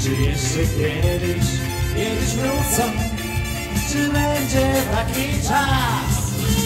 Czy jeszcze kiedyś wrócą? Czy będzie taki czas?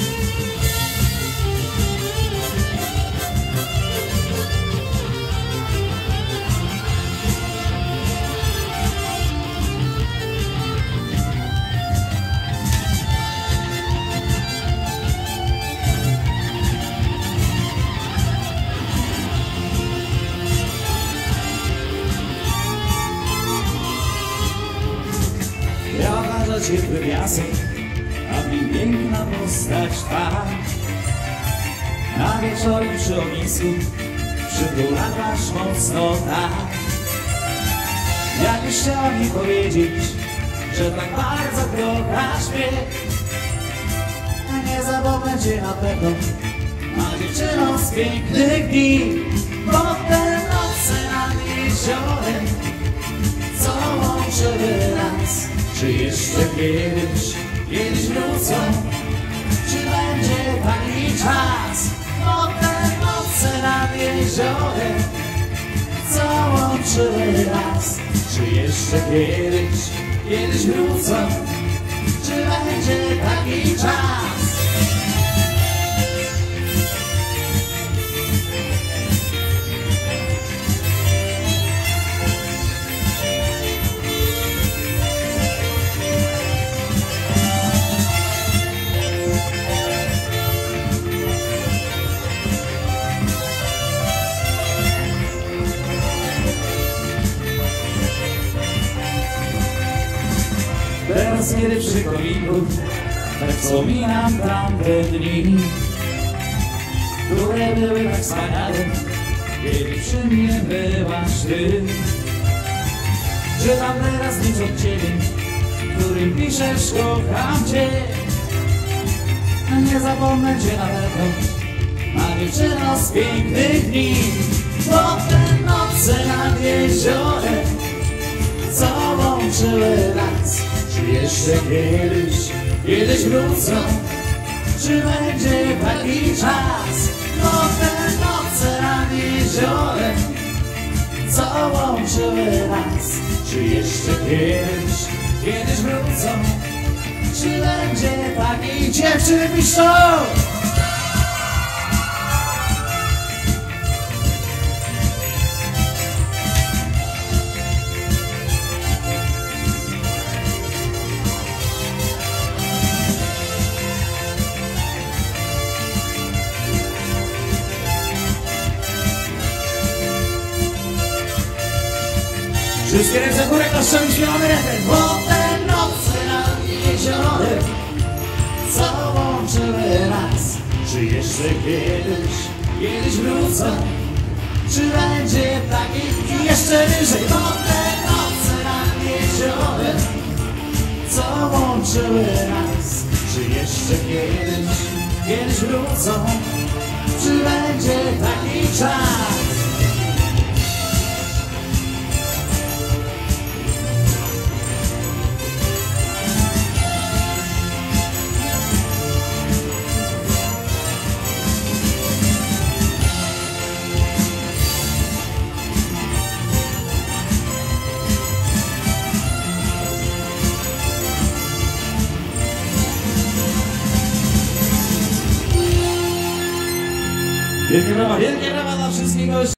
Ja ciepły piasek, a w nim piękna postać twa. Na wieczorem przy ognisku przytulasz mocno tak. Jakbyś chciała mi powiedzieć, że tak bardzo kochasz mnie, nie zapomnę cię na pewno, a dziewczyną z pięknych dni. Bo te noce nad jeziorem, co łączyły nas. Czy jeszcze kiedyś wrócą? Czy będzie taki czas? Bo te noce nad jeziorem, co łączyły nas. Czy jeszcze kiedyś wrócą? Czy będzie taki czas? Teraz, kiedy przy kominku tak wspominam tamte dni, które były tak wspaniale, kiedy przy mnie byłaś ty. Że tam teraz nic od ciebie, którym piszesz kocham cię, a nie zapomnę cię na pewno, a dziewczyno z pięknych dni. Bo te noce nad jeziorem, co łączyły nas. Czy jeszcze kiedyś wrócą? Czy będzie taki czas? Bo te noce nad jeziorem, co łączyły nas. Czy jeszcze kiedyś wrócą? Czy będzie taki dziewczyn piszą? Wszystkie ręce w górę, klaszczemy, śpiewamy refren. Bo te noce nad jeziorem, co łączyły nas. Czy jeszcze kiedyś wrócą? Czy będzie taki i jeszcze wyżej? Bo te noce nad jeziorem, co łączyły nas. Czy jeszcze kiedyś wrócą? Czy będzie taki czas? Wielkie brawa dla wszystkich gości.